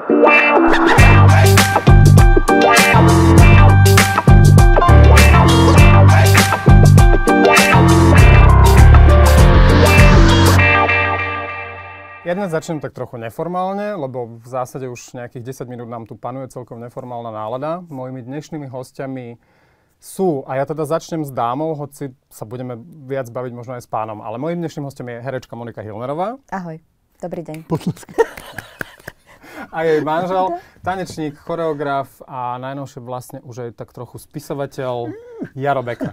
Ja dnes začnem tak trochu neformálne, lebo v zásade už nejakých 10 minút nám tu panuje celkom neformálna nálada. Mojimi dnešnými hostiami sú, a ja teda začnem s dámou, hoci sa budeme viac baviť možno aj s pánom, ale mojím dnešným hostom je herečka Monika Hilnerová. Ahoj, dobrý deň. A jej manžel, tanečník, choreograf a najnovšie vlastne už aj tak trochu spisovateľ Jaro Beka.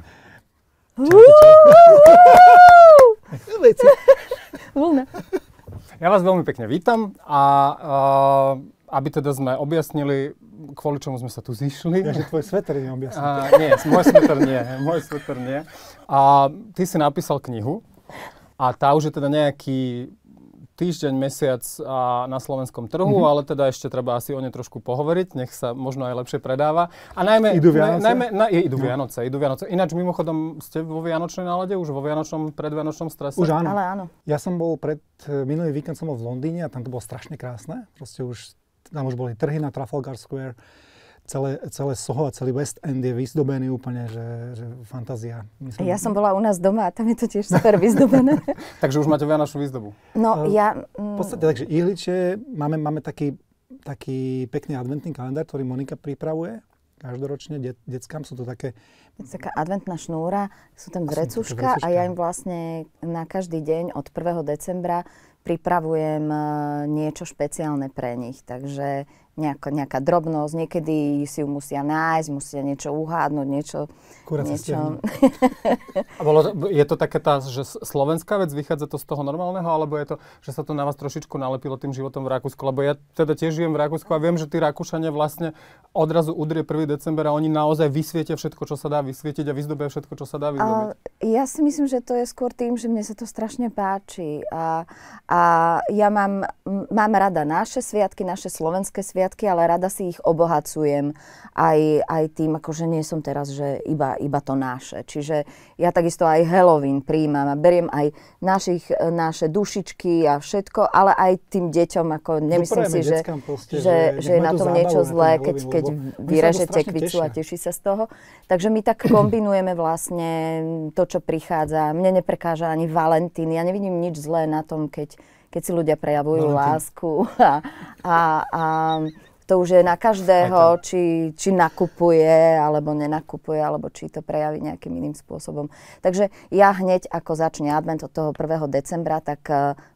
Vlna. Ja vás veľmi pekne vítam a aby teda sme objasnili, kvôli čomu sme sa tu zišli. Ja, že tvoj sveter je objasnil. Nie, môj sveter nie. A ty si napísal knihu a tá už je teda nejaký týždeň, mesiac na slovenskom trhu, ale teda ešte treba asi o nej trošku pohovoriť, nech sa možno aj lepšie predáva. A najmä... Idú Vianoce? Idú Vianoce. Ináč mimochodom ste vo vianočnej nálade, už vo predvianočnom strese? Už áno. Ale áno. Ja som bol minulý víkend som bol v Londýne a tam to bolo strašne krásne. Proste tam už boli trhy na Trafalgar Square. Celé Soho a celý West End je vyzdobený úplne, že fantázia. Ja som bola u nás doma a tam je to tiež super vyzdobené. Takže už máte vianočnú výzdobu? No, v podstate, takže ihličie, máme taký pekný adventný kalendár, ktorý Monika pripravuje každoročne deckám. Sú to také... Taká adventná šnúra, sú tam vrecuška a ja im vlastne na každý deň od 1. decembra pripravujem niečo špeciálne pre nich. Takže nejaká drobnosť, niekedy si ju musia nájsť, musia niečo uhádnuť, niečo... Je to také že slovenská vec, vychádza to z toho normálneho, alebo je to, že sa to na vás trošičku nalepilo tým životom v Rakúsku? Lebo ja teda tiež žijem v Rakúsku a viem, že tí Rakúšania vlastne odrazu udrie 1. december a oni naozaj vysvietia všetko, čo sa dá vysvietiť a vyzdobia všetko, čo sa dá vyzdobiť. Ja si myslím, že to je skôr tým, že mne sa to strašne páči. A ja mám rada naše sviatky, naše slovenské sviatky, ale rada si ich obohacujem aj tým, akože nie som teraz, že iba to naše. Čiže ja takisto aj Halloween príjmam a beriem aj naše dušičky a všetko, ale aj tým deťom, ako nemyslím si, že je na tom niečo zlé, keď vyrežete kvicu a teší sa z toho. Takže my tak kombinujeme vlastne to, čo prichádza. Mne neprekáža ani Valentín. Ja nevidím nič zlé na tom, keď si ľudia prejavujú lásku a to už je na každého, či nakupuje, alebo nenakupuje, alebo či to prejaví nejakým iným spôsobom. Takže ja hneď, ako začne advent od toho 1. decembra, tak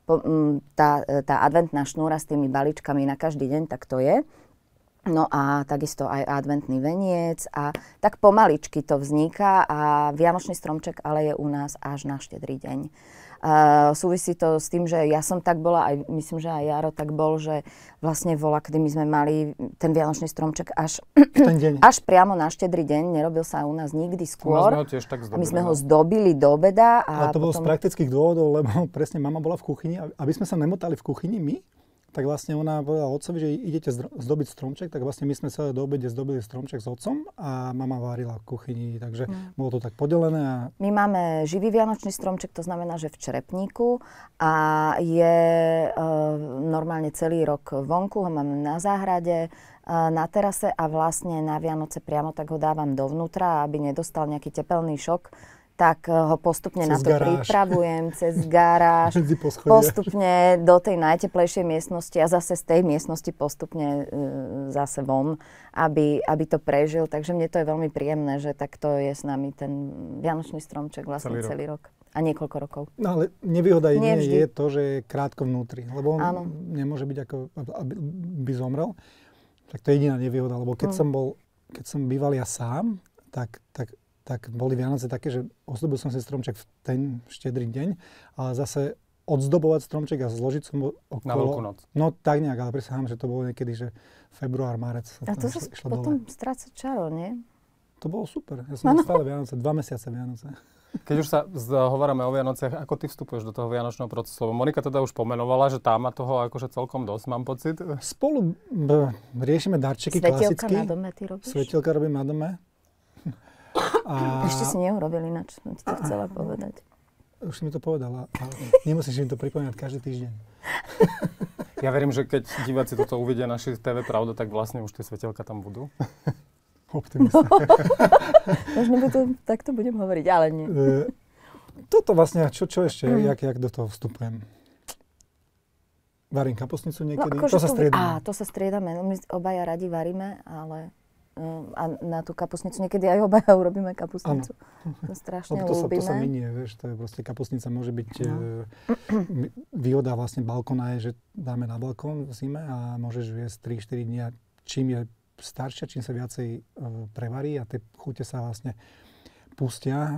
tá adventná šnúra s tými balíčkami na každý deň, tak to je. No a takisto aj adventný veniec a tak pomaličky to vzniká a vianočný stromček ale je u nás až na Štedrý deň. Súvisí to s tým, že ja som tak bola, aj myslím, že aj Jaro tak bol, že vlastne kedy my sme mali ten vianočný stromček až priamo na Štedrý deň, nerobil sa u nás nikdy skôr. My sme ho zdobili do obeda. Ale to bolo z praktických dôvodov, lebo presne mama bola v kuchyni, aby sme sa nemotali v kuchyni my, tak vlastne ona povedala otcovi, že idete zdobiť stromček, tak vlastne my sme celé do obede zdobili stromček s otcom a mama varila v kuchyni, takže bolo to tak podelené. A... My máme živý vianočný stromček, to znamená, že v črepníku a je normálne celý rok vonku, ho máme na záhrade, na terase a vlastne na Vianoce priamo tak ho dávam dovnútra, aby nedostal nejaký tepelný šok. Tak ho postupne na to pripravujem, cez garáž, postupne do tej najteplejšej miestnosti a zase z tej miestnosti postupne zase von, aby to prežil. Takže mne to je veľmi príjemné, že takto je s nami ten vianočný stromček vlastne celý rok. A niekoľko rokov. No ale nevýhoda je to, že je krátko vnútri, lebo on nemôže byť ako, aby by zomrel. Tak to je jediná nevýhoda, lebo keď som býval ja sám, tak boli Vianoce také, že ozdobil som si stromček v ten Štedrý deň, ale zase odzdobovať stromček a zložiť som okolo... Na Veľkú noc. No tak nejak, ale prisahám, že to bolo niekedy, že február, marec. A to sa potom stráca čaro, nie? To bolo super. Ja som stále Vianoce, 2 mesiace Vianoce. Keď už sa hovoráme o Vianociach, ako ty vstupuješ do toho vianočného procesu? Lebo Monika teda už pomenovala, že tá má toho akože celkom dosť, mám pocit. Spolu riešime darčeky klasicky. Svetielka na dome ty robíš? Svetielka robím na dome. Ešte si neurobil ináč, som ti to chcela povedať. Už si mi to povedala, ale nemusíš mi to pripomínať každý týždeň. Ja verím, že keď diváci toto uvidia naši TV Pravda, tak vlastne už tie svetelka tam budú. Optimista. Možno takto budem hovoriť, ale nie. Toto vlastne, čo ešte, jak do toho vstupujem? Varím kapustnicu niekedy, no, to sa striedame. To sa striedame, my obaja radi varíme, ale a na tú kapustnicu niekedy aj obaja urobíme kapustnicu. To strašne ľúbime. To sa minie, vieš, to je proste kapustnica môže byť, výhoda vlastne balkóna je, že dáme na balkón v zime a môžeš viesť 3-4 dní a čím je staršia, čím sa viacej prevarí a tie chute sa vlastne pustia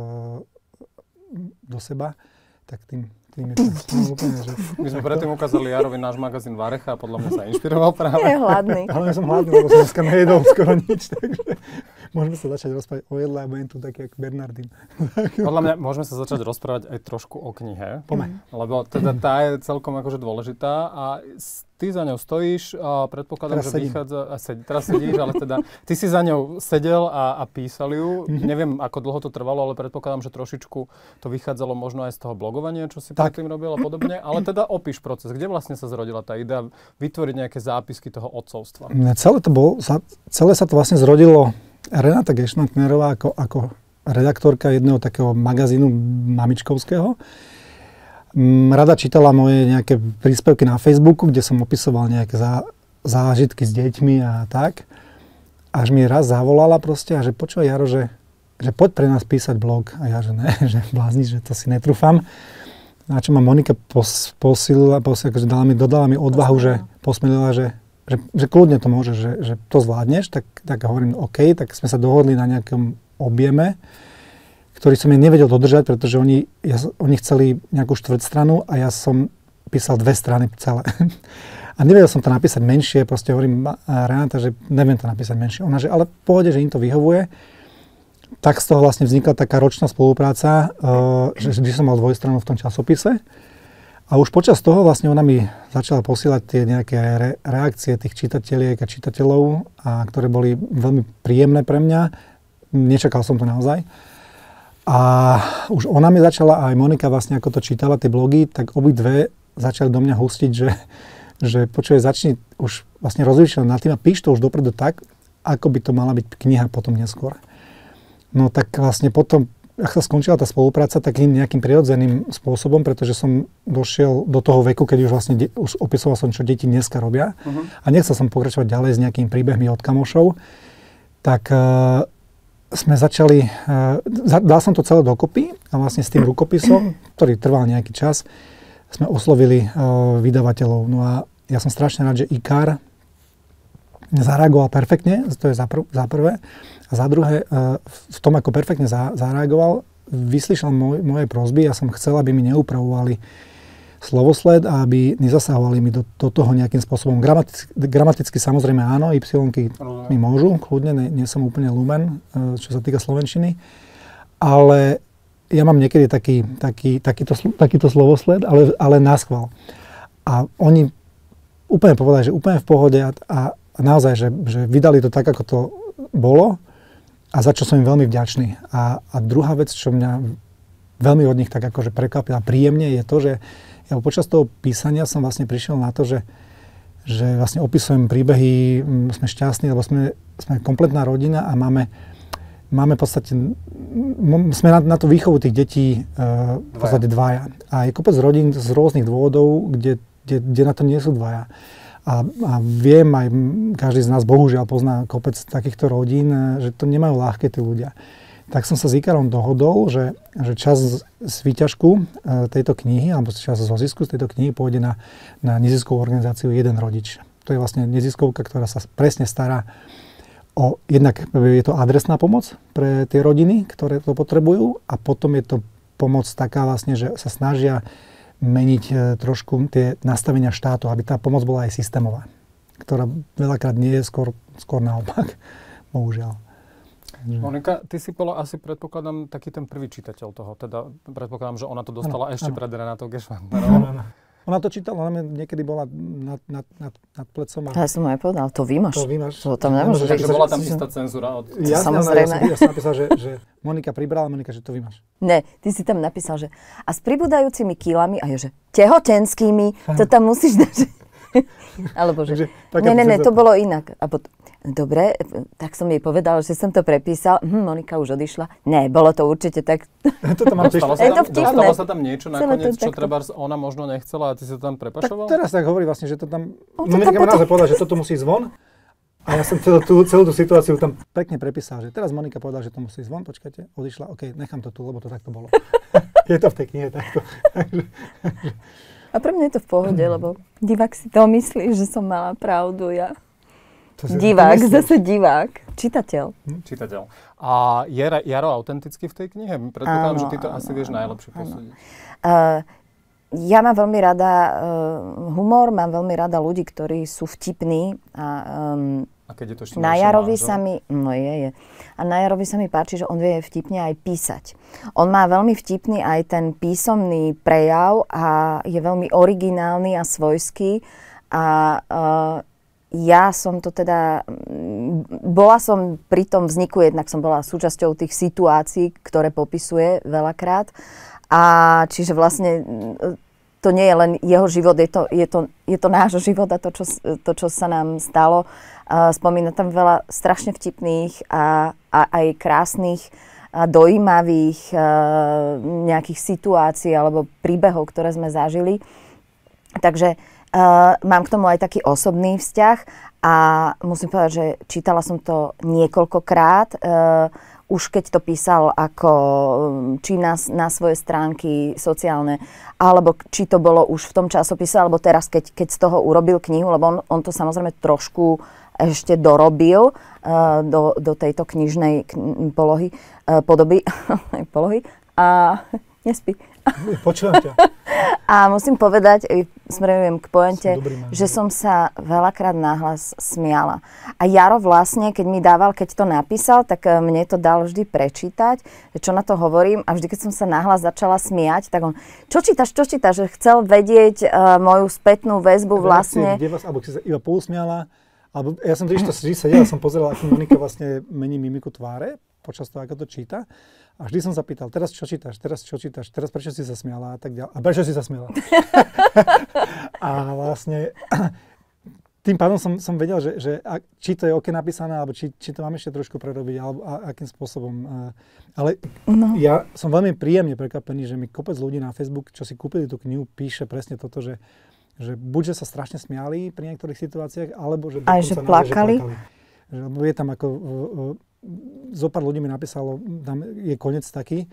do seba, tak tým je to úplne, že... My sme predtým ukázali Jarovi náš magazín Varecha a podľa mňa sa inšpiroval práve. Je hladný. Ale ja som hladný, lebo som dneska nejedol skoro nič, takže môžeme sa začať rozprávať o jedle a budem tu taký jak Bernardín. Podľa mňa môžeme sa začať rozprávať aj trošku o knihe. Poďme. Lebo teda tá je celkom akože dôležitá a ty za ňou stojíš a predpokladám, teraz že vychádza... Teraz sedíš, ale teda ty si za ňou sedel a písal ju. Neviem, ako dlho to trvalo, ale predpokladám, že trošičku to vychádzalo možno aj z toho blogovania, čo si predtým robil a podobne. Ale teda opíš proces. Kde vlastne sa zrodila tá idea vytvoriť nejaké zápisky toho otcovstva? Celé sa to vlastne zrodilo. Renata Gešman-Knerová ako redaktorka jedného takého magazínu mamičkovského rada čítala moje nejaké príspevky na Facebooku, kde som opisoval nejaké zážitky s deťmi a tak. Až mi raz zavolala proste a že počúvaj Jaro, že poď pre nás písať blog. A ja, že ne, že blázni, že to si netrúfam. Na čo ma Monika posilila, akože dodala mi odvahu, že posmelila, že kľudne to môže, že to zvládneš. Tak hovorím, OK, tak sme sa dohodli na nejakom objeme, ktorý som nevedel dodržať, pretože oni chceli nejakú štvrtstranu a ja som písal 2 strany celé. A nevedel som to napísať menšie, proste hovorím Renata, že neviem to napísať menšie. Ona, že ale v pohode, že im to vyhovuje. Tak z toho vlastne vznikla taká ročná spolupráca, že vždy som mal 2 stranu v tom časopise. A už počas toho vlastne ona mi začala posielať tie nejaké reakcie tých čitateľiek a čitateľov, ktoré boli veľmi príjemné pre mňa. Nečakal som to naozaj. A už ona mi začala, aj Monika vlastne ako to čítala, tie blogy, tak obidve začali do mňa hustiť, že počuje, začni už vlastne rozlišovať nad tým a píš to už dopredu tak, ako by to mala byť kniha potom neskôr. No tak vlastne potom, ak sa skončila tá spolupráca takým nejakým prirodzeným spôsobom, pretože som došiel do toho veku, keď už vlastne už opisoval som, čo deti dneska robia a nechcel som pokračovať ďalej s nejakými príbehmi od kamošov, tak sme začali, dal som to celé dokopy a vlastne s tým rukopisom, ktorý trval nejaký čas, sme oslovili vydavateľov. No a ja som strašne rád, že IKAR zareagoval perfektne, to je za prvé. A za druhé, v tom, ako perfektne zareagoval, vyslyšal moje prosby. Ja som chcel, aby mi neupravovali slovosled a aby nezasahovali mi do toho nejakým spôsobom. Gramaticky samozrejme áno, y-ky mi môžu, kľudne, nie som úplne lumen, čo sa týka slovenčiny, ale ja mám niekedy takýto slovosled, ale naschvál. A oni úplne povedali, že úplne v pohode a naozaj, že vydali to tak, ako to bolo a za čo som im veľmi vďačný. A druhá vec, čo mňa veľmi od nich tak akože prekvapila príjemne, je to, že ja počas toho písania som vlastne prišiel na to, že vlastne opisujem príbehy, sme šťastní, lebo sme kompletná rodina a máme v podstate, sme na tú výchovu tých detí v podstate dvaja. A je kopec rodín z rôznych dôvodov, kde na to nie sú dvaja. A viem, aj každý z nás bohužiaľ pozná kopec takýchto rodín, že to nemajú ľahké tí ľudia. Tak som sa s Ikarom dohodol, že čas z výťažku tejto knihy, alebo čas zo zisku z tejto knihy pôjde na neziskovú organizáciu Jeden rodič. To je vlastne neziskovka, ktorá sa presne stará jednak je to adresná pomoc pre tie rodiny, ktoré to potrebujú a potom je to pomoc taká vlastne, že sa snažia meniť trošku tie nastavenia štátu, aby tá pomoc bola aj systémová, ktorá veľakrát nie je skôr naopak, bohužiaľ. Monika, ty si bola asi, predpokladám, taký ten prvý čitateľ toho, teda predpokladám, že ona to dostala ešte pred Renatou Gešman-Knerovou. Ona to čítala, ona niekedy bola nad plecom. Ja som aj povedal, to vymaš. To tam nemôžeš. Takže bola tam istá cenzúra. Samozrejme. Ja som napísal, že Monika pribrala, Monika, že to vymaš. Ne, ty si tam napísal, že a s pribúdajúcimi kilami, a ja, že tehotenskými, to tam musíš dať. Alebo že... Ne, to bolo inak. Dobre, tak som jej povedal, že som to prepísal. Monika už odišla. Ne, bolo to určite tak. Dostalo sa tam niečo nakoniec, čo treba ona možno nechcela a ty si to tam prepašoval? Tak teraz tak hovorí vlastne, že to tam... Monika ma naozaj povedala, že toto musí zvon. A ja som celú tú situáciu tam pekne prepísal, že teraz Monika povedala, že to musí zvon, počkajte, odišla, OK, nechám to tu, lebo to takto bolo. Je to v tej knihe takto. A pre mňa je to v pohode, lebo divák si to myslí, že som mala pravdu, ja. Divák, zase divák. Čitateľ. Čitateľ. A je Jaro autentický v tej knihe? Predpokladám, že ty to asi vieš najlepšie posúdiť. Ja mám veľmi rada humor, mám veľmi rada ľudí, ktorí sú vtipní. A keď je to ešte na Jarovi sa mi... No je. A na Jarovi sa mi páči, že on vie vtipne aj písať. On má veľmi vtipný aj ten písomný prejav a je veľmi originálny a svojský. A ja som to teda, bola som pri tom vzniku, jednak som bola súčasťou tých situácií, ktoré popisuje veľakrát. A čiže vlastne to nie je len jeho život, je to náš život a to, čo sa nám stalo. Spomína tam veľa strašne vtipných a aj krásnych a dojímavých nejakých situácií alebo príbehov, ktoré sme zažili. Takže mám k tomu aj taký osobný vzťah a musím povedať, že čítala som to niekoľkokrát. Už keď to písal ako či na svoje stránky sociálne, alebo či to bolo už v tom časopise, alebo teraz, keď z toho urobil knihu, lebo on to samozrejme trošku ešte dorobil do tejto knižnej podoby. A nespí. Počúvam ťa. A musím povedať, smerujem k pointe, že som sa veľakrát nahlas smiala. A Jaro vlastne, keď to napísal, tak mne to dal vždy prečítať, čo na to hovorím. A vždy, keď som sa nahlas začala smiať, tak on, čo čítaš? Že chcel vedieť moju spätnú väzbu vlastne. Alebo si sa iba pousmiala. Alebo ja som vždy sedela, som pozeral, ako Monika vlastne mení mimiku tváre počas toho, ako to číta. A vždy som sa pýtal, teraz čo čítaš, teraz prečo si sa smiala a tak ďalej. A prečo si sa smiala? A vlastne tým pádom som vedel, že či to je OK napísané, alebo či to mám ešte trošku prerobiť, alebo akým spôsobom. Ale ja som veľmi príjemne prekvapený, že mi kopec ľudí na Facebook, čo si kúpili tú knihu, píše presne toto, že buď, že sa strašne smiali pri niektorých situáciách, alebo že dokonca plakali. Lebo je tam ako... Zopár ľudí mi napísalo, tam je koniec taký.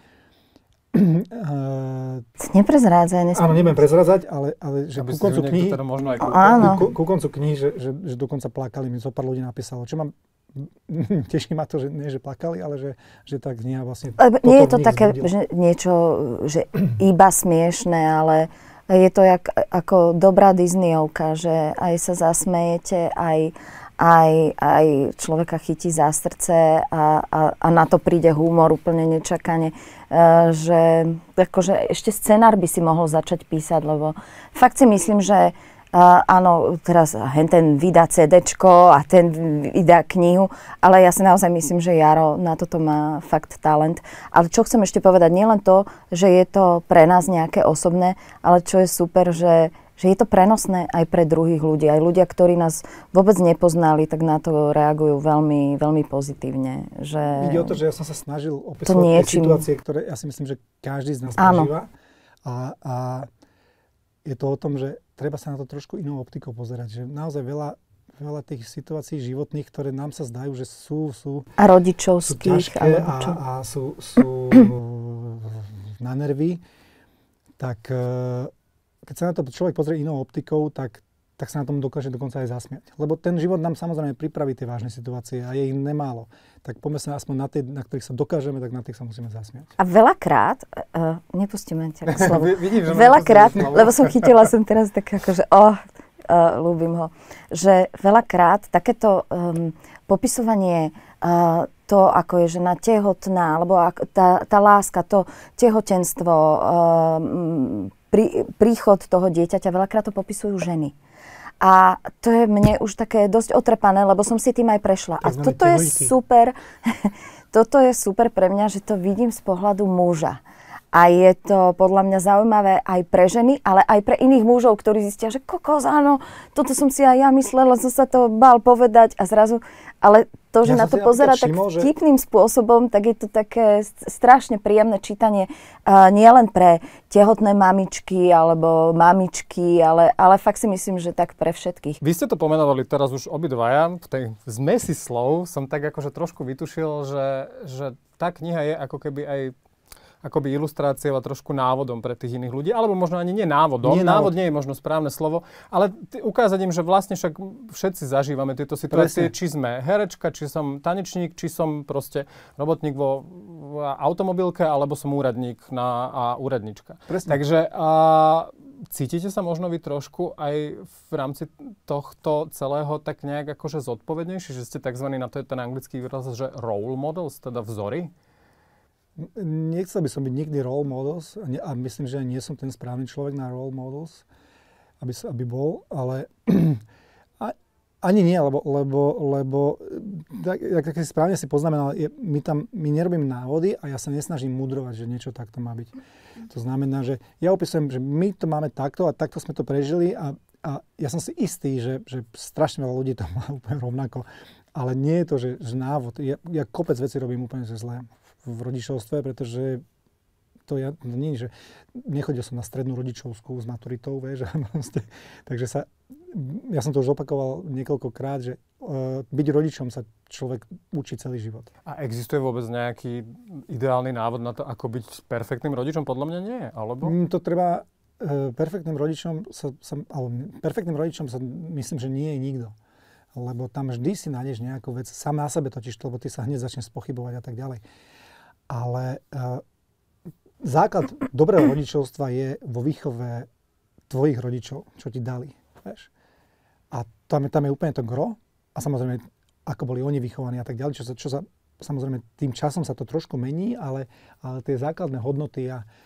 Neprezrádzaj. Áno, nebudem prezrádzať, ale že ku koncu knihy, ku koncu knihy, že dokonca plakali, mi zopár ľudí napísalo. Čo mám, teší ma to, že nie, že plakali, ale že tá kniha vlastne... Nie je to také, že niečo, že iba smiešné, ale je to ako dobrá Disneyovka, že aj sa zasmejete, aj človeka chytí za srdce a na to príde humor úplne nečakane. Že akože ešte scenár by si mohol začať písať, lebo fakt si myslím, že áno, teraz ten vydá CDčko a ten vydá knihu, ale ja si naozaj myslím, že Jaro na toto má fakt talent. Ale čo chcem ešte povedať, nielen to, že je to pre nás nejaké osobné, ale čo je super, že je to prenosné aj pre druhých ľudí. Aj ľudia, ktorí nás vôbec nepoznali, tak na to reagujú veľmi, veľmi pozitívne. Ide o to, že ja som sa snažil opisovať tie situácie, ktoré ja si myslím, že každý z nás prežíva. A je to o tom, že treba sa na to trošku inou optikou pozerať. Že naozaj veľa tých situácií životných, ktoré nám sa zdajú, že sú a rodičovských. Sú ťažké a sú na nervy, tak... Keď sa na to človek pozrie inou optikou, tak sa na tom dokáže dokonca aj zasmiať. Lebo ten život nám samozrejme pripraví tie vážne situácie a je ich nemálo. Tak poďme sa aspoň na tie, na ktorých sa dokážeme, tak na tých sa musíme zasmiať. A veľakrát, nepustíme ťa k slovu, veľakrát, lebo som chytila teraz tak akože, ľúbim ho, že veľakrát takéto popisovanie to, ako je žena tehotná, alebo tá láska, to tehotenstvo, príchod toho dieťaťa, veľakrát to popisujú ženy. A to je mne už také dosť otrepané, lebo som si tým aj prešla. A toto je super, toto je super pre mňa, že to vidím z pohľadu muža. A je to podľa mňa zaujímavé aj pre ženy, ale aj pre iných mužov, ktorí zistia, že kokos, áno, toto som si aj ja myslela, som sa to bál povedať a zrazu, ale to, že na to pozerá tak vtipným spôsobom, tak je to také strašne príjemné čítanie. Nielen pre tehotné mamičky alebo mamičky, ale fakt si myslím, že tak pre všetkých. Vy ste to pomenovali teraz už obidvaja. V tej zmesi slov som tak akože trošku vytušil, že tá kniha je ako keby aj akoby ilustráciou a trošku návodom pre tých iných ľudí, alebo možno ani nie návodom. Návod nie je možno správne slovo, ale ukázať im, že vlastne však všetci zažívame tieto situácie, či sme herečka, či som tanečník, či som proste robotník vo automobilke, alebo som úradník a úradnička. Presne. Takže cítite sa možno vy trošku aj v rámci tohto celého tak nejak akože zodpovednejší, že ste takzvaný, na to je ten anglický výraz, že role models, teda vzory? Nechcel by som byť nikdy role models a myslím, že nie som ten správny človek na role models, aby bol, ale ani nie, lebo tak si správne si poznamenal, my nerobíme návody a ja sa nesnažím mudrovať, že niečo takto má byť. To znamená, že ja opisujem, že my to máme takto a takto sme to prežili a ja som si istý, že strašne veľa ľudí to má úplne rovnako, ale nie je to, že návod. Ja kopec vecí robím úplne zle v rodičovstve, pretože to nie je, že nechodil som na strednú rodičovskú s maturitou, vieš, takže ja som to už opakoval niekoľkokrát, že byť rodičom sa človek učí celý život. A existuje vôbec nejaký ideálny návod na to, ako byť perfektným rodičom? Podľa mňa nie, alebo? To treba, perfektným rodičom sa myslím, že nie je nikto. Lebo tam vždy si nájdeš nejakú vec, sám na sebe totiž, lebo ty sa hneď začneš pochybovať a tak ďalej. Ale základ dobrého rodičovstva je vo výchove tvojich rodičov, čo ti dali. Vieš? A tam je úplne to gro. A samozrejme, ako boli oni vychovaní a tak ďalej. Čo sa, samozrejme, tým časom sa to trošku mení, ale tie základné hodnoty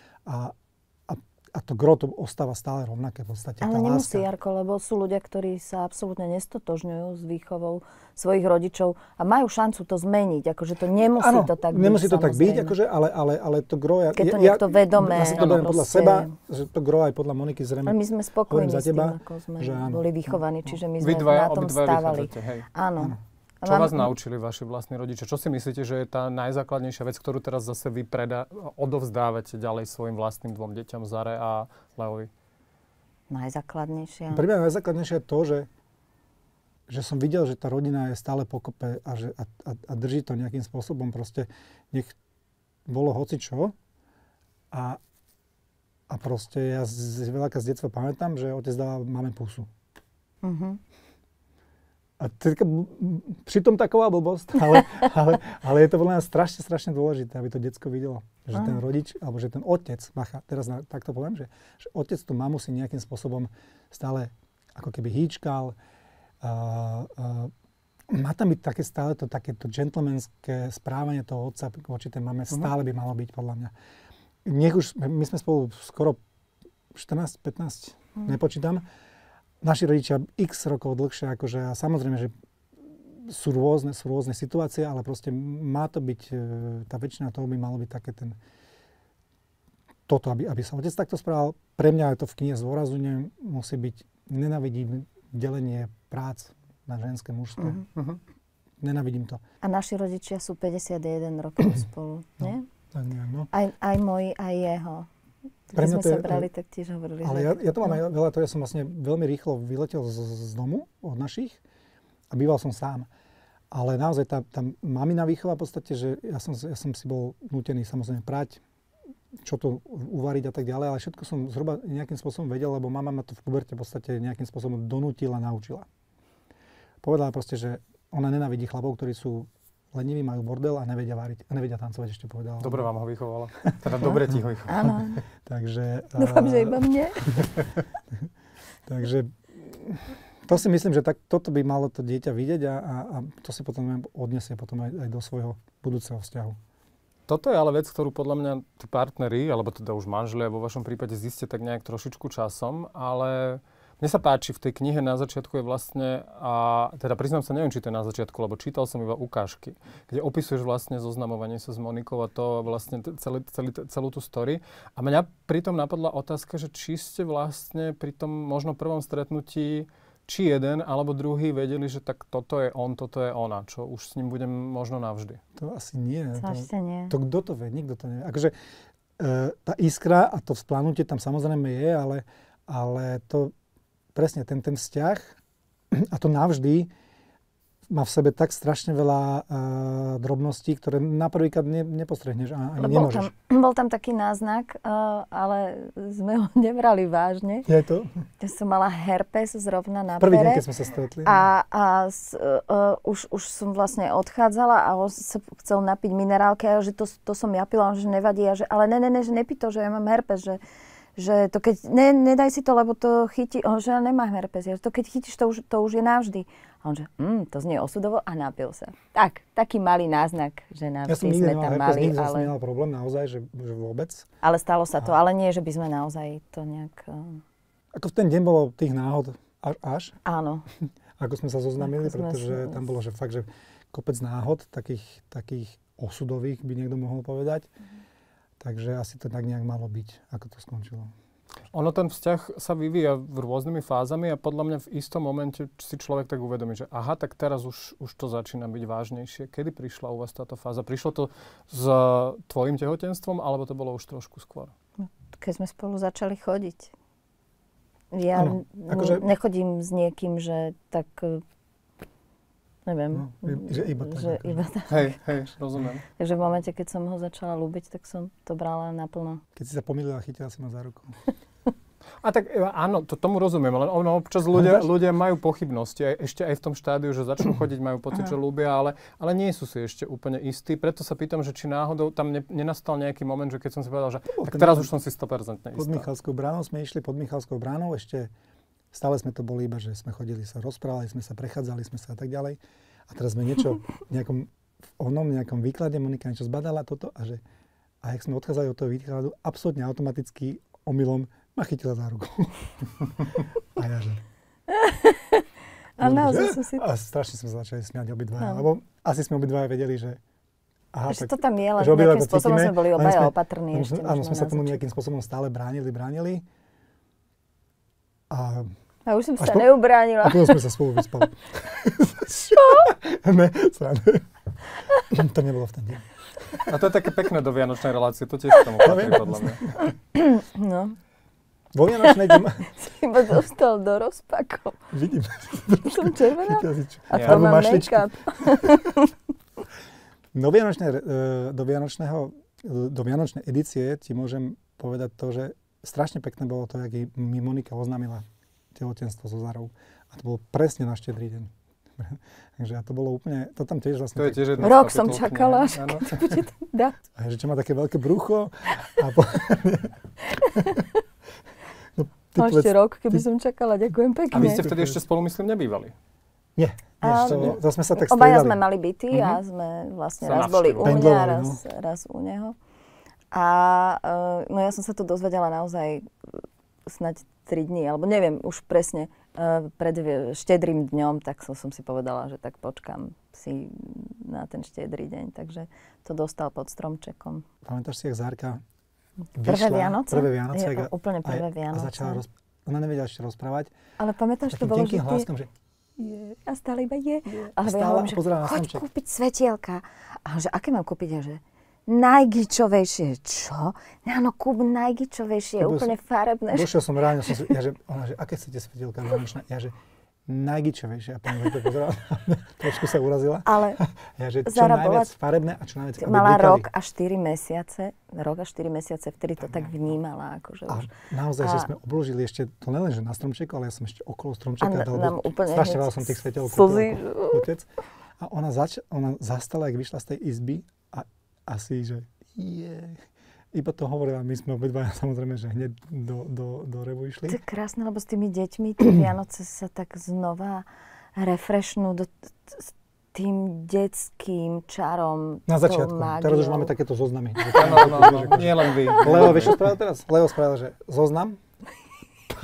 a to gro to ostáva stále rovnaké v podstate. Ale nemusí, Jarko, lebo sú ľudia, ktorí sa absolútne nestotožňujú s výchovou svojich rodičov a majú šancu to zmeniť. Akože to nemusí to tak byť. Nemusí to tak byť, akože, ale to gro... Keď to niekto vedomé... Ja si to beriem podľa seba, že to gro aj podľa Moniky zrejme... Ale my sme spokojní s tým, ako sme boli vychovaní, čiže my sme na tom stávali. Áno. Čo vás naučili vaši vlastní rodičia? Čo si myslíte, že je tá najzákladnejšia vec, ktorú teraz zase vy odovzdávate ďalej svojim vlastným dvom deťom, Zare a Leovi? Najzákladnejšia? Pre mňa najzákladnejšia je to, že som videl, že tá rodina je stále pokope a drží to nejakým spôsobom. Proste nech bolo hocičo. A proste ja veľakrát z detstva pamätám, že otec dával mame pusu. Mhm. A pritom taková blbosť, ale je to podľa mňa strašne dôležité, aby to decko videlo. Že ten rodič, alebo že ten otec, bacha, teraz takto poviem, že otec tú mamu si nejakým spôsobom stále ako keby hýčkal. Má tam byť takéto gentlemanské správanie toho otca voči tej mame, stále by malo byť podľa mňa. My sme spolu skoro 14-15, nepočítam. Naši rodičia x rokov dlhšie, akože, a samozrejme, že sú rôzne situácie, ale proste má to byť, tá väčšina toho by malo byť také toto, aby sa otec takto správal. Pre mňa je to v knihe zdôrazňujem, musí byť, nenávidím delenie prác na ženské, mužské. Nenávidím to. A naši rodičia sú 51 rokov spolu, nie? Tak nie, no. Aj môj, aj jeho. Keď sme sa brali, tak tiež hovorili. Ale ja to mám aj veľa, ja som vlastne veľmi rýchlo vyletel z domu od našich a býval som sám. Ale naozaj tá mamina výchova v podstate, že ja som si bol nútený samozrejme prať, čo to uvariť a tak ďalej, ale všetko som zhruba nejakým spôsobom vedel, lebo mama ma to v puberte v podstate nejakým spôsobom donútila, naučila. Povedala proste, že ona nenávidí chlapov, ktorí sú leniví, majú bordel a nevedia variť. A nevedia tancovať, ešte povedala. Dobre vám ho vychovala. Teda dobre ti ho vychovala. Áno. Takže... Dúfam, že iba mne. Takže to si myslím, že toto by malo to dieťa vidieť a to si potom odniesie potom aj do svojho budúceho vzťahu. Toto je ale vec, ktorú podľa mňa tí partneri, alebo teda už manželia vo vašom prípade zistia tak nejak trošičku časom, ale Mne sa páči, v tej knihe na začiatku je vlastne, a teda priznám sa, neviem, či to je na začiatku, lebo čítal som iba ukážky, kde opisuješ vlastne zoznamovanie sa s Monikou a to vlastne celú tú story. A mňa pritom napadla otázka, že či ste vlastne pri tom možno prvom stretnutí či jeden alebo druhý vedeli, že tak toto je on, toto je ona, čo už s ním budem možno navždy. To asi nie. To ešte nie. To kto to vie? Nikto to nevie. Akože tá iskra a to vzplanutie tam samozrejme je, ale to presne ten vzťah a to navždy má v sebe tak strašne veľa drobností, ktoré na prvýkrát nepostrehneš a ani nemôžeš. Bol tam taký náznak, ale sme ho nebrali vážne. Je to? Ja som mala herpes zrovna na Prvý pere. deň, keď sme sa stretli. Už som vlastne odchádzala a on sa chcel napiť minerálky a že to som ja pila, že nevadí. A že, ale ne, že nepí to, že ja mám herpes, že to keď, nedaj si to, lebo to chytí, že ja nemám herpes. Ja, to keď chytíš, to už je navždy. A on že, to znie osudovo a napil sa. Taký malý náznak, že navždy sme tam mali. Nikdy som nemal problém naozaj, že vôbec. Ale stalo sa to, ale nie, že by sme naozaj to nejak... Ako v ten deň bolo tých náhod až? Áno. Ako sme sa zoznámili, pretože tam bolo, že fakt, že kopec náhod, takých osudových by niekto mohol povedať. Takže asi to tak nejak malo byť, ako to skončilo. Ono ten vzťah sa vyvíja rôznymi fázami a podľa mňa v istom momente si človek tak uvedomí, že aha, tak teraz už to začína byť vážnejšie. Kedy prišla u vás táto fáza? Prišlo to s tvojim tehotenstvom, alebo to bolo už trošku skôr? Keď sme spolu začali chodiť. Ja nechodím s niekým, že tak... Neviem. Že iba tak. Hej, rozumiem. Takže v momente, keď som ho začala ľúbiť, tak som to brala naplno. Keď si sa pomýlila, chytila si ma za ruku. A tak áno, tomu rozumiem, ale občas ľudia majú pochybnosti. Ešte aj v tom štádiu, že začnú chodiť, majú pocit, že ľúbia, ale nie sú si ešte úplne istí. Preto sa pýtam, že či náhodou tam nenastal nejaký moment, že keď som si povedal, že tak teraz už som si 100% istá. Pod Michalskou bránou sme išli, ešte stále sme to boli iba, že sme chodili sa, rozprávali sme sa, prechádzali sme sa a tak ďalej. A teraz sme niečo v nejakom výklade, Monika niečo zbadala toto a jak sme odchádzali od toho výkladu, absolútne automaticky omylom ma chytila za ruku. A ja že... A strašne sme sa začali smiať obidvaja, lebo asi sme obidvaja vedeli, že... Aha, že to tam je, len nejakým spôsobom sme boli obaja opatrní. Áno, sme sa tomu nejakým spôsobom stále bránili. A už som sa neubránila. A potom sme sa spolu vyspali. Čo? Ne, srande. To nebolo v ten deň. A to je také pekné do vianočnej relácie, to tiež k tomu patrí, podľa mňa. No. Vo vianočnej si iba dostal do rozpakov. Vidím. Som červená? A to Alebo mám make-up. Do vianočnej edície ti môžem povedať to, že strašne pekné bolo to, jak mi Monika oznámila tehotenstvo so Zarou. A to bolo presne na Štedrý deň. Takže to bolo úplne, to tam tiež vlastne... To je tiež rok som čakala, že keď to bude ten dát. A že čo má také veľké brucho. Ešte rok, keby som čakala, ďakujem pekne. A vy ste vtedy ešte spolu, myslím, nebývali? Nie. To sme sa tak striedali. Obaja sme mali byty a sme vlastne raz boli u mňa, raz u neho. A ja som sa to dozvedela naozaj snáď 3 dní, alebo neviem už presne, pred Štedrým dňom, tak som si povedala, že tak počkam si na ten Štedrý deň. Takže to dostal pod stromčekom. Pamätáš si, jak Zárka vyšla? Prvé Vianoce. Úplne prvé Vianoce. A začala ona nevedela ešte rozprávať. Ale pamätáš, to bolo, že hlaskom, že a stále iba je. Ale ja hovorím, že choď kúpiť svetielka. A že aké mám kúpiť? A že najgičovejšie. Čo? Áno, kúp najgičovejšie, úplne farebné. Došiel som ráno, ona, že aké chcete svetielka vianočné? Ja, že najgičovejšie. A pani to pozerala, trošku sa urazila. Ale ja, že čo najviac farebné a čo najviac, aby mala blikali. rok a 4 mesiace, vtedy to tak vnímala. Akože a naozaj, že sme obložili ešte, to nelen, že na stromčeku, ale ja som ešte okolo stromčeka dal, strašne veľa som tých svetiel kúpil ako otec. A ona zastala, jak vyšla z tej izby a asi, že iba to hovorila, my sme obidva samozrejme, že hneď do revu išli. To je krásne, lebo s tými deťmi tie Vianoce sa tak znova refreshnú tým detským čarom. Na začiatku. Teraz už máme takéto zoznamy. No, nie len vy. Leo, vieš čo spravil teraz? Leo spravil, že zoznam.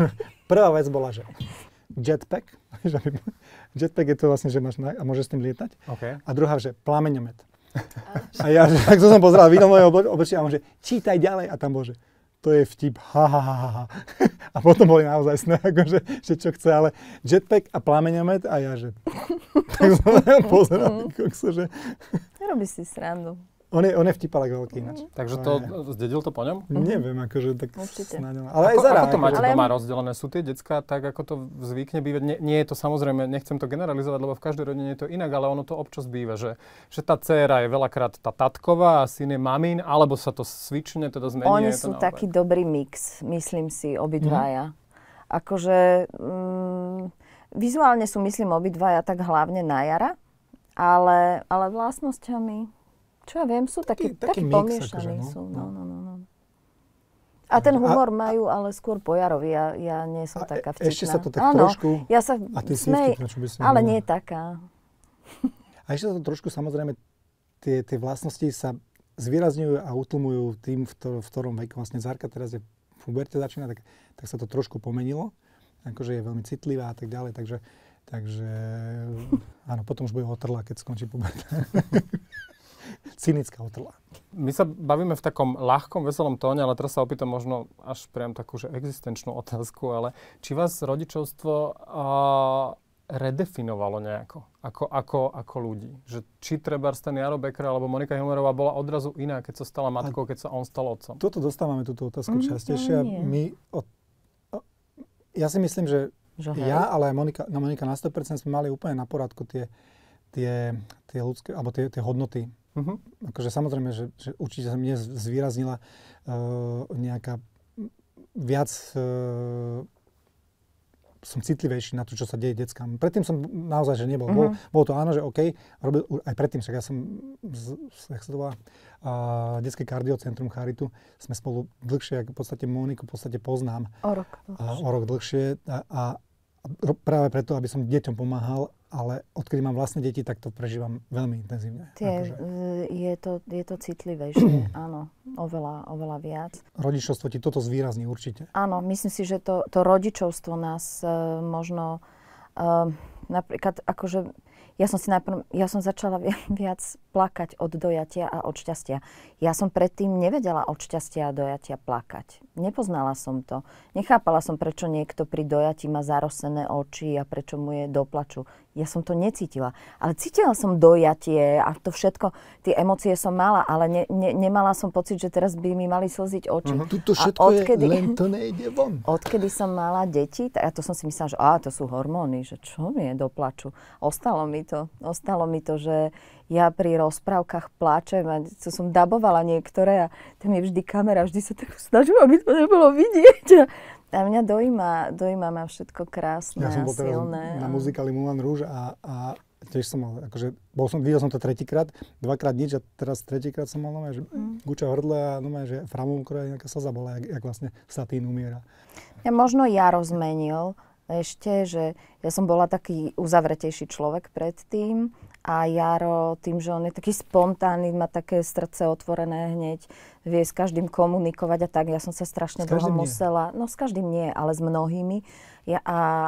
Prvá vec bola, že jetpack. Jetpack je to vlastne, že máš a môžeš s tým lietať. Okay. A druhá, že plameňomet. A ja, tak som pozeral víno moje obočie a on, že čítaj ďalej. A tam bol, že to je vtip, ha. A potom boli naozaj sné, akože, že čo chce, ale jetpack a plameňomet a ja, že tak som pozeral, že Robí si srandu. On je vtipalek veľký ináč. Takže to zdedil to po ňom? Neviem, akože tak snáď. Ale aj Zara. Ako to máte doma rozdelené? Sú tie decká tak, ako to zvykne bývať? Nie je to samozrejme, nechcem to generalizovať, lebo v každej rodine je to inak, ale ono to občas býva, že tá dcéra je veľakrát tá tatková a syn je mamín, alebo sa to svične teda zmení. Oni sú taký dobrý mix, myslím si, obidvaja. Akože vizuálne sú, myslím, obidvaja tak hlavne na Jara, ale vlastnosťami... Čo ja viem, sú takí pomiešaní. Akože, no. A ten humor majú, ale skôr po Jarovi. Ja nie som taká vtipná. Ešte sa to tak trošku... Ja sa smej, ale nie taká. A ešte sa to trošku, samozrejme, tie vlastnosti sa zvýrazňujú a utlmujú tým, v ktorom veku. Vlastne Zárka teraz je v puberte začína, tak sa to trošku pomenilo. Akože je veľmi citlivá a tak ďalej. Takže áno, potom už bude otrlá, keď skončí puberta. Cynická otrla. My sa bavíme v takom ľahkom, veselom tóne, ale teraz sa opýtam možno až priam takú, že existenčnú otázku, ale či vás rodičovstvo redefinovalo nejako ako ľudí? Že či trebárs ten Jaro Becker alebo Monika Hilmerová bola odrazu iná, keď sa stala matkou, keď sa on stal otcom? Toto dostávame túto otázku častejšie. Ja si myslím, že ja, ale aj Monika na 100% sme mali úplne na poradku tie ľudské, alebo tie hodnoty. Akože samozrejme, že určite sa mne zvýraznila nejaká viac som citlivejší na to, čo sa deje deckám. Predtým som naozaj, že nebol. Bolo to áno, že OK, robil aj predtým, však ja som, jak sa to volá, detské kardiocentrum Charitu, sme spolu dlhšie, ako v podstate Moniku v podstate poznám. O rok dlhšie a práve preto, aby som deťom pomáhal, ale odkedy mám vlastné deti, tak to prežívam veľmi intenzívne. Je to citlivejšie, áno, oveľa viac. Rodičovstvo ti toto zvýrazní určite. Áno, myslím si, že to rodičovstvo nás možno napríklad akože ja som začala viac plakať od dojatia a od šťastia. Ja som predtým nevedela od šťastia a dojatia plakať. Nepoznala som to. Nechápala som, prečo niekto pri dojati má zarosené oči a prečo mu je do plaču. Ja som to necítila. Ale cítila som dojatie a to všetko, tie emócie som mala, ale nemala som pocit, že teraz by mi mali slziť oči. Tuto všetko len to nejde von. Odkedy som mala deti, a to som si myslela, že to sú hormóny, že čo mi je do plaču. Ostalo mi to, že ja pri rozprávkach pláčem a to som dabovala niektoré a tam je vždy kamera, vždy sa tak snažím, aby to nebolo vidieť. A mňa dojíma ma všetko krásne a silné. Ja som bol teraz na muzikáli Moulin Rouge a tiež som mal, akože videl som to tretíkrát, dvakrát nič a teraz tretíkrát som mal že guča v hrdle a že framom kroja nejaká slza bola, jak vlastne Satín umiera. Ja možno Jaro zmenil ešte, že ja som bola taký uzavretejší človek predtým a Jaro tým, že on je taký spontánny, má také srdce otvorené hneď, vie s každým komunikovať a tak. Ja som sa strašne dlho musela... No s každým nie, ale s mnohými. Ja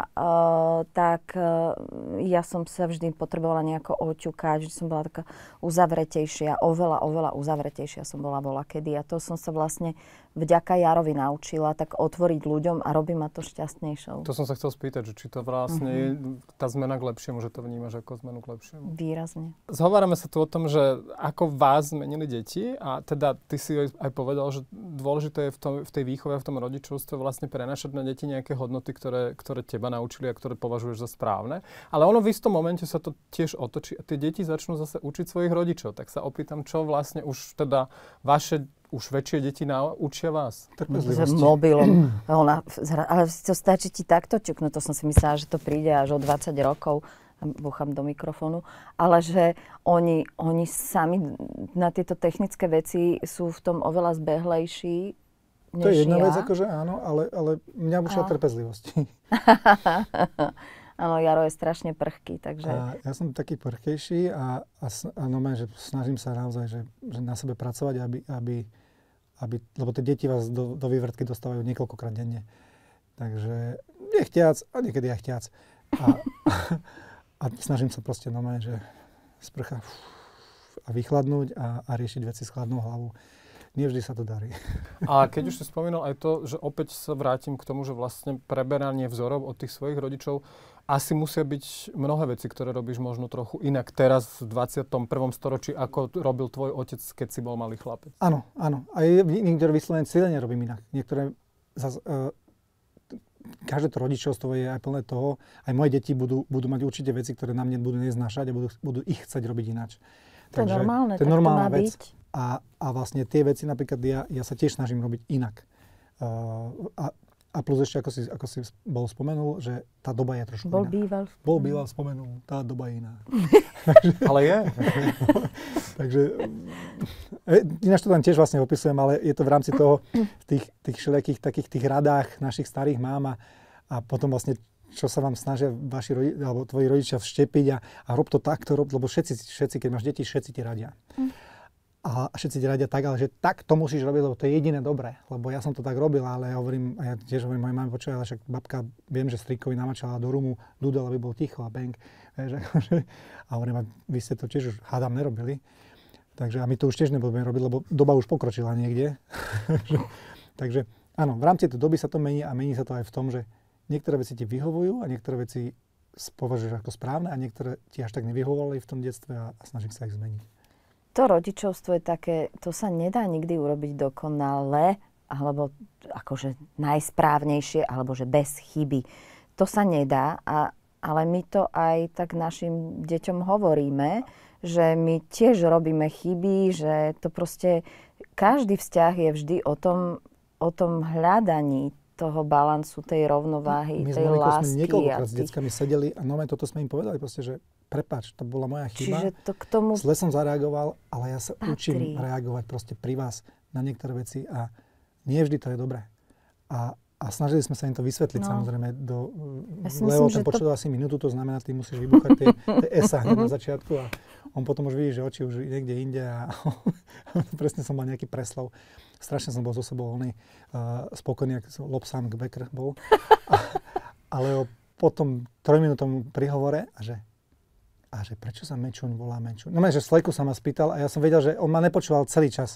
som sa vždy potrebovala nejako oťukať, že som bola taká uzavretejšia, oveľa uzavretejšia som bola kedy. A to som sa vlastne vďaka Jarovi naučila tak otvoriť ľuďom a robí ma to šťastnejšou. To som sa chcel spýtať, že či to vlastne je tá zmena k lepšiemu, že to vnímaš ako zmenu k lepšiemu. Výrazne. Zhovárame sa tu o tom, že ako vás zmenili deti a teda ty si aj povedal, že dôležité je v tej výchove, v tom rodičovstve vlastne prenášať na deti nejaké hodnoty, ktoré teba naučili a ktoré považuješ za správne. Ale ono v istom momente sa to tiež otočí a tie deti začnú zase učiť svojich rodičov. Tak sa opýtam, čo vlastne už teda vaše už väčšie deti učia vás? S mobilom. Ale to stačí ti takto ťuknúť. To som si myslela, že to príde až o 20 rokov. Búcham do mikrofónu. Ale že oni sami na tieto technické veci sú v tom oveľa zbehlejší než ja. To je jedna vec, akože áno, ale mňa učia trpezlivosti. Áno, Jaro je strašne prchký, takže... A ja som taký prchkejší a že snažím sa naozaj, že na sebe pracovať, aby lebo tie deti vás do vývrtky dostávajú niekoľkokrát denne. Takže nechtiac a niekedy aj chtiac. A snažím sa proste normálne, že sprcha a vychladnúť a riešiť veci s chladnou hlavou. Nevždy sa to darí. A keď už si spomínal aj to, že opäť sa vrátim k tomu, že vlastne preberanie vzorov od tých svojich rodičov, asi musia byť mnohé veci, ktoré robíš možno trochu inak teraz v 21. storočí, ako robil tvoj otec, keď si bol malý chlapec. Áno. Aj niektoré vyslovene cieľene robím inak. Niektoré každé to rodičovstvo je aj plné toho. Aj moje deti budú mať určite veci, ktoré na mne budú neznášať a budú ich chcieť robiť ináč. To je normálne, to je normálna vec. A vlastne tie veci napríklad ja sa tiež snažím robiť inak. A plus ešte, ako si bol spomenul, že tá doba je trošku iná. Bol býval spomenul, tá doba je iná. Ale je. Takže ináč to tam tiež vlastne opisujem, ale je to v rámci toho, tých všelijakých takých tých radách našich starých mám a potom vlastne čo sa vám snažia vaši alebo tvoji rodičia vštepiť a rob to takto, lebo všetci, keď máš deti, všetci ti radia. A všetci ti radia tak, ale že tak to musíš robiť, lebo to je jediné dobré. Lebo ja som to tak robil, ale hovorím, a ja tiež hovorím mojej mame, počúvaj, ale však babka, viem, že strýkovi namačala do rumu dudel, aby bol ticho a bang. A hovorím, a vy ste to tiež už hádam nerobili. Takže a my to už tiež nebudeme robiť, lebo doba už pokročila niekde. Takže áno, v rámci tej doby sa to mení a mení sa to aj v tom, že niektoré veci ti vyhovujú a niektoré veci považuješ ako správne a niektoré ti až tak nevyhovovali v tom detstve a snažím sa ich zmeniť. To rodičovstvo je také, to sa nedá nikdy urobiť dokonale, alebo akože najsprávnejšie, alebo že bez chyby. To sa nedá, ale my to aj tak našim deťom hovoríme, že my tiež robíme chyby, že to proste, každý vzťah je vždy o tom hľadaní toho balansu, tej rovnováhy, tej lásky. My sme niekoľkokrát s deckami sedeli a normálne toto sme im povedali proste, že prepáč, to bola moja chyba. Čiže to k tomu zle som zareagoval, ale ja sa učím reagovať proste pri vás na niektoré veci a nie vždy to je dobré. A snažili sme sa im to vysvetliť samozrejme. Leo ten počul asi minútu, to znamená, ty musíš vybuchať tie esá hneď na začiatku a on potom už vidí, že oči už niekde inde a presne som mal nejaký preslav. Strašne som bol so sebou spokojný, ako Lobsang Becker bol. Ale po tom 3-minútovom prihovore a že prečo sa Mečuň volá Mečuň? No že Slejku sa ma spýtal a ja som vedel, že on ma nepočúval celý čas.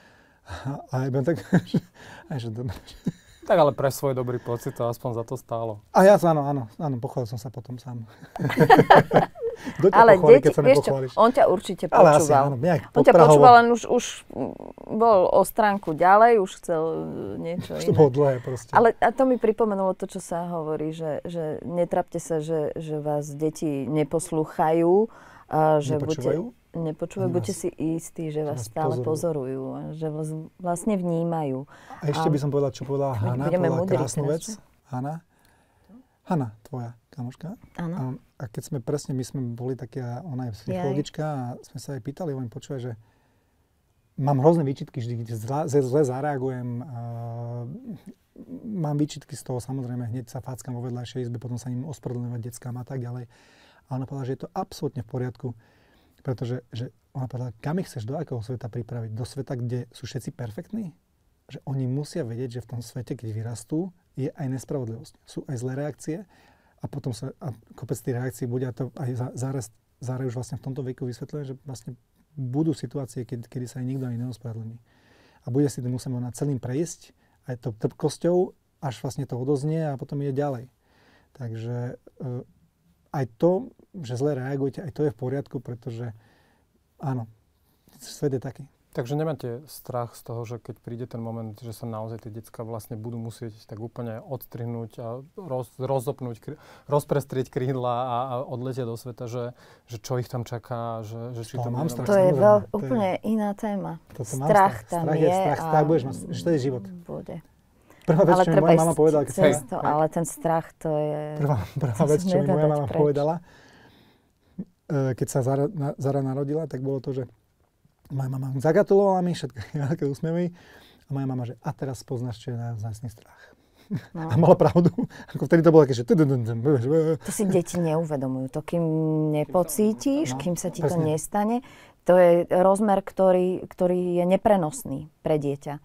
A ja tak, že dobre. Tak ale pre svoj dobrý pocit to aspoň za to stálo. A ja áno, pochválil som sa potom sám. Ale deti, vieš čo, on ťa určite počúval. Ale asi áno, on ťa počúval, len už bol o stránku ďalej, už chcel niečo iné. To bolo dlhé proste. Ale a to mi pripomenulo to, čo sa hovorí, že netrapte sa, že vás deti neposlúchajú. Nepočúvajú, buďte si istí, že vás stále pozorujú, že vás vlastne vnímajú. A ešte by som povedal, čo povedala Hanna, povedala krásnu vec. Hanna, tvoja kamoška. Áno. A keď sme presne, my sme boli také, ona je psychologička a sme sa aj pýtali, on počúva, že mám hrozné výčitky, vždy zle zareagujem, mám výčitky z toho, samozrejme, hneď sa fáckam vo vedľajšej izbe, potom sa ním ospravedlňovať deckám a tak ďalej. A ona povedala, že je to absolútne v poriadku, pretože ona povedala, kam ich chceš do akého sveta pripraviť? Do sveta, kde sú všetci perfektní? Že oni musia vedieť, že v tom svete, keď vyrastú, je aj nespravodlivosť. Sú aj zlé reakcie a potom kopec tých reakcií bude, a to aj Zára už vlastne v tomto veku vysvetľuje, že vlastne budú situácie, kedy sa aj nikto ani neospravedlní. A bude si tým musieť na celým prejsť, aj to trpkosťou, až vlastne to odoznie a potom ide ďalej. Takže aj to, že zle reagujete, aj to je v poriadku, pretože áno, svet je taký. Takže nemáte strach z toho, že keď príde ten moment, že sa naozaj tie decká vlastne budú musieť tak úplne odstrihnúť a rozprestrieť krídla a odletieť do sveta, že čo ich tam čaká, že si to mám strach. To je úplne iná téma. Strach tam je. Tak budeš mať, že to je život. Bude. Prvá vec, čo mi moja mama povedala, ale ten strach to je... Prvá vec, čo mi moja mama povedala, keď sa Zara narodila, tak bolo to, že moja mama zagratulovala mi, všetko nejaké úsmevy. A moja mama, že a teraz poznáš, čo je naozajstný strach. No. A mala pravdu. Ako vtedy to bolo také, že... To si deti neuvedomujú. To, kým nepocítiš, kým sa ti to nestane, to je rozmer, ktorý je neprenosný pre dieťa.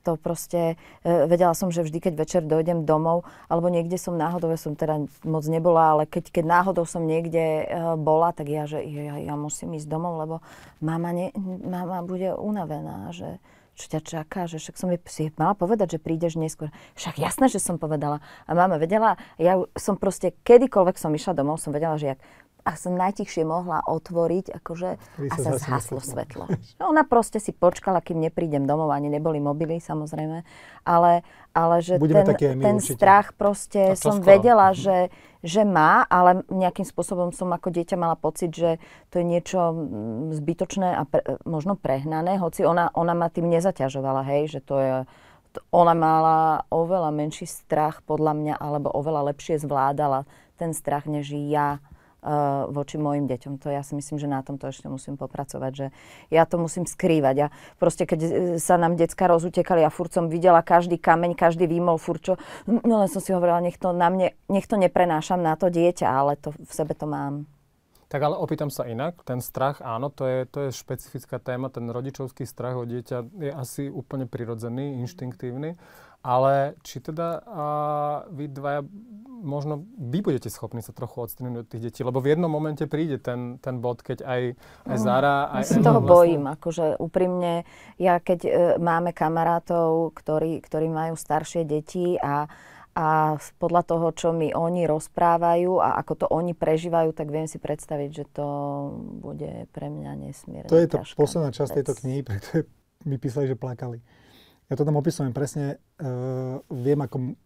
to proste, vedela som, že vždy, keď večer dojdem domov, alebo niekde som náhodou, ja som teda moc nebola, ale keď náhodou som niekde bola, tak ja musím ísť domov, lebo mama bude unavená, že čo ťa čaká, že však som si mala povedať, že prídeš neskôr. Však jasné, že som povedala. A mama vedela, ja som proste, kedykoľvek som išla domov, som vedela, že som najtichšie mohla otvoriť, akože, a sa zhaslo svetlo. No, ona proste si počkala, kým neprídem domov, ani neboli mobily, samozrejme, ale že ten strach proste som vedela, že má, ale nejakým spôsobom som ako dieťa mala pocit, že to je niečo zbytočné a možno prehnané, hoci ona ma tým nezaťažovala, hej, že ona mala oveľa menší strach podľa mňa, alebo oveľa lepšie zvládala ten strach, než ja voči mojim deťom. To ja si myslím, že na tomto ešte musím popracovať, že ja to musím skrývať. Ja proste, keď sa nám decká rozutekali a furt som videla každý kameň, každý výmol, furt čo, no len som si hovorila, nech to neprenášam na to dieťa, ale to v sebe to mám. Tak ale opýtam sa inak, ten strach, áno, to je špecifická téma, ten rodičovský strach o dieťa je asi úplne prirodzený, inštinktívny, ale či teda vy dvaja, možno vy budete schopní sa trochu odstrihnuť od tých detí, lebo v jednom momente príde ten bod, keď aj Zara, aj ja sa toho bojím, akože úprimne, ja keď máme kamarátov, ktorí majú staršie deti a podľa toho, čo mi oni rozprávajú a ako to oni prežívajú, tak viem si predstaviť, že to bude pre mňa nesmierne ťažká. To je tá posledná časť tejto knihy, preto mi písali, že plakali. Ja to tam opisujem presne, viem, ako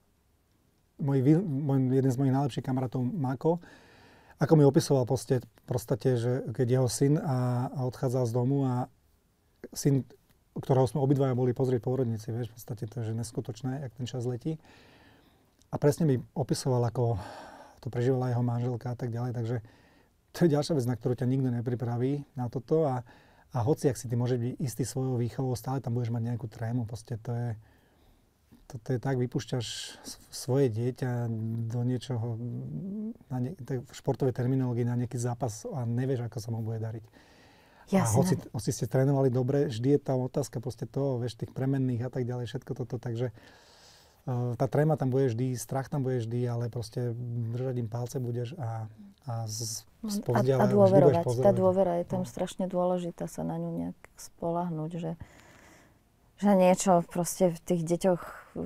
jeden z mojich najlepších kamarátov, Mako, ako mi opisoval v podstate, že keď jeho syn odchádzal z domu a syn, ktorého sme obidvaja boli pozrieť pôrodnici, vieš, v podstate to je neskutočné, jak ten čas letí. A presne mi opisoval, ako to prežívala jeho manželka a tak ďalej. Takže to je ďalšia vec, na ktorú ťa nikto nepripraví na toto. A hoci, ak si ty môžeš byť istý svojou výchovou, stále tam budeš mať nejakú trému. Proste to je tak, vypúšťaš svoje dieťa do niečoho, v športovej terminológii na nejaký zápas a nevieš, ako sa mu bude dariť. Jasne. A hoci ste trénovali dobre, vždy je tá otázka proste toho, vieš, tých premenných a tak ďalej, všetko toto. Takže tá tréma tam bude vždy, strach tam bude vždy, ale proste držať im palce budeš a dôverovať. Tá dôvera je tam strašne dôležitá, sa na ňu nejak spoľahnúť, že niečo proste v tých deťoch,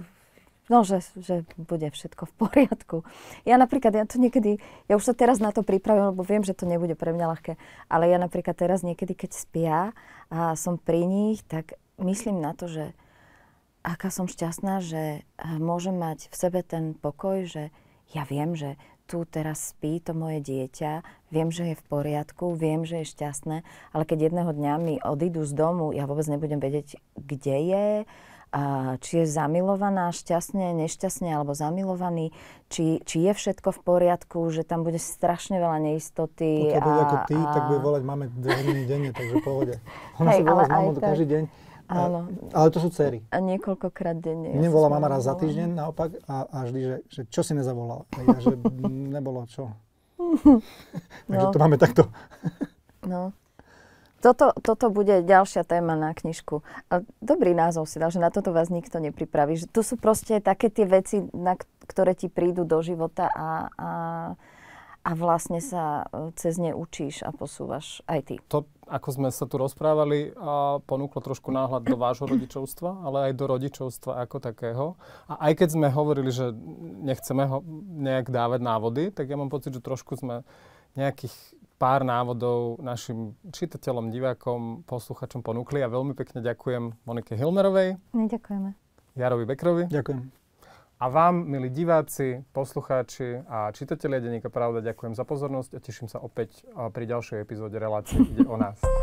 že bude všetko v poriadku. Ja napríklad, ja už sa teraz na to pripravím, lebo viem, že to nebude pre mňa ľahké, ale ja napríklad teraz niekedy, keď spia a som pri nich, tak myslím na to, že aká som šťastná, že môžem mať v sebe ten pokoj, že ja viem, že tu teraz spí to moje dieťa, viem, že je v poriadku, viem, že je šťastné, ale keď jedného dňa mi odídu z domu, ja vôbec nebudem vedieť, kde je, či je zamilovaná, šťastne, nešťastne alebo zamilovaný, či je všetko v poriadku, že tam bude strašne veľa neistoty. Pokiaľ bude ako ty, tak bude volať máme 2 hodiny denne, takže pohode. Ona si volá s mamou každý deň. Áno. Ale to sú dcery. A niekoľkokrát denne. Mne volá mama raz za týždeň naopak a vždy, že čo si nezavolal. A ja, že nebolo čo. Takže to máme takto. No. Toto bude ďalšia téma na knižku. A dobrý názov si dal, že na toto vás nikto nepripraví. Že to sú proste také tie veci, ktoré ti prídu do života a vlastne sa cez ne učíš a posúvaš aj ty. To, ako sme sa tu rozprávali, ponúklo trošku náhľad do vášho rodičovstva, ale aj do rodičovstva ako takého. A aj keď sme hovorili, že nechceme ho nejak dávať návody, tak ja mám pocit, že trošku sme nejakých pár návodov našim čitateľom, divákom, posluchačom ponúkli a veľmi pekne ďakujem Monike Hilmerovej. Ďakujeme. Jarovi Bekerovi. Ďakujem. A vám, milí diváci, poslucháči a čitatelia Denníka Pravda, ďakujem za pozornosť a teším sa opäť pri ďalšej epizóde relácie Ide o nás.